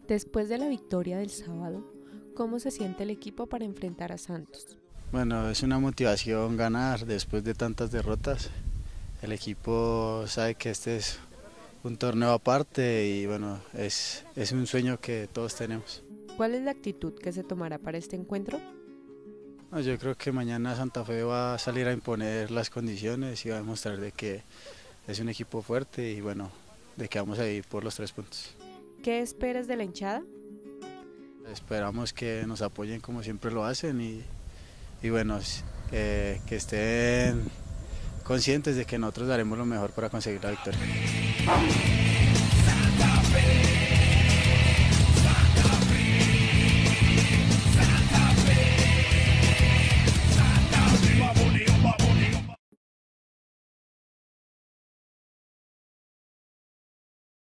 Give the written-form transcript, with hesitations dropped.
Después de la victoria del sábado, ¿cómo se siente el equipo para enfrentar a Santos? Bueno, es una motivación ganar después de tantas derrotas. El equipo sabe que este es un torneo aparte y bueno, es un sueño que todos tenemos. ¿Cuál es la actitud que se tomará para este encuentro? No, yo creo que mañana Santa Fe va a salir a imponer las condiciones y va a demostrar de que es un equipo fuerte y bueno, de que vamos a ir por los 3 puntos. ¿Qué esperas de la hinchada? Esperamos que nos apoyen como siempre lo hacen y bueno, que estén conscientes de que nosotros daremos lo mejor para conseguir la victoria.